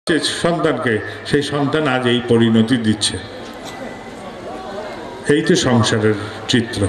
সন্তানকে, সেই সন্তান আজ এই পরিণতি দিচ্ছে। এই তো সংসারের চিত্র।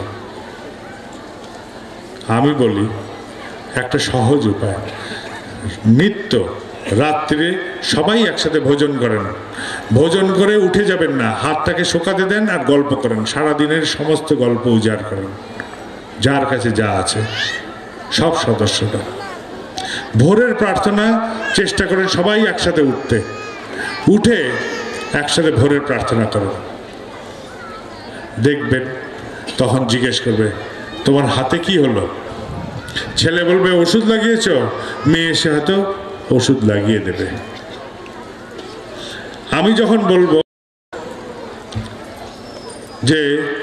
আমি বলি একটা সহজ উপায়, নিত্য রাত্রে সবাই একসাথে ভোজন করেন, ভোজন করে উঠে যাবেন না, হাতটাকে শোকাতে দেন আর গল্প করেন, সারাদিনের সমস্ত গল্প উজাড় করেন, যার কাছে যা আছে সব সদস্যরা। ভোরের প্রার্থনা চেষ্টা করেন সবাই একসাথে উঠতে, উঠে একসাথে ভোরের প্রার্থনা করেন। দেখবেন তখন জিজ্ঞেস করবে তোমার হাতে কি হলো, ছেলে বলবে ওষুধ লাগিয়েছ, মেয়ে এসে হয়তো ওষুধ লাগিয়ে দেবে। আমি যখন বলবো যে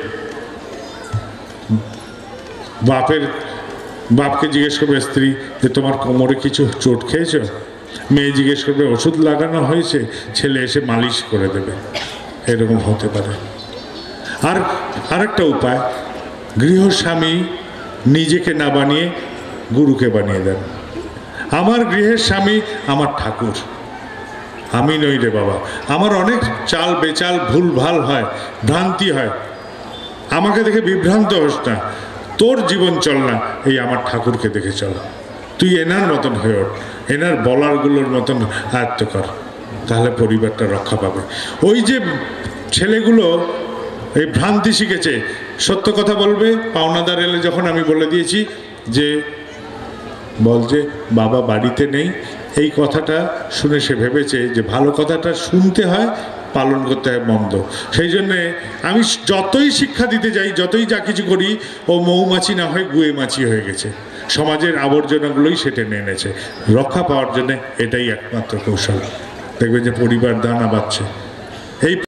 বাপকে জিজ্ঞেস করবে স্ত্রী যে তোমার কোমরে কিছু চোট খেয়েছ, মেয়ে জিজ্ঞেস করবে ওষুধ লাগানো হয়েছে, ছেলে এসে মালিশ করে দেবে। এরকম হতে পারে। আর আরেকটা উপায়, গৃহস্বামী নিজেকে না বানিয়ে গুরুকে বানিয়ে দেন। আমার গৃহের স্বামী আমার ঠাকুর, আমি নই রে বাবা। আমার অনেক চাল বেচাল ভুল ভাল হয়, ভ্রান্তি হয়, আমাকে দেখে বিভ্রান্ত হোস না, তোর জীবন চল না এই আমার ঠাকুরকে দেখে চল, তুই এনার মতন হয়ে ওঠ, এনার বলারগুলোর মতন আয়ত্ত কর, তাহলে পরিবারটা রক্ষা পাবে। ওই যে ছেলেগুলো এই ভ্রান্তি শিখেছে, সত্য কথা বলবে, পাওনাদার এলে যখন আমি বলে দিয়েছি যে বল যে বাবা বাড়িতে নেই, এই কথাটা শুনে সে ভেবেছে যে ভালো কথাটা শুনতে হয়, পালন করতে হয় মন্দ। সেই জন্যে আমি যতই শিক্ষা দিতে যাই, যতই যা কিছু করি, ও মৌমাছি না হয় গুয়ে মাছি হয়ে গেছে, সমাজের আবর্জনাগুলোই সে টেনে এনেছে। রক্ষা পাওয়ার জন্য এটাই একমাত্র কৌশল। দেখবেন যে পরিবার দানা বাঁধছে। এই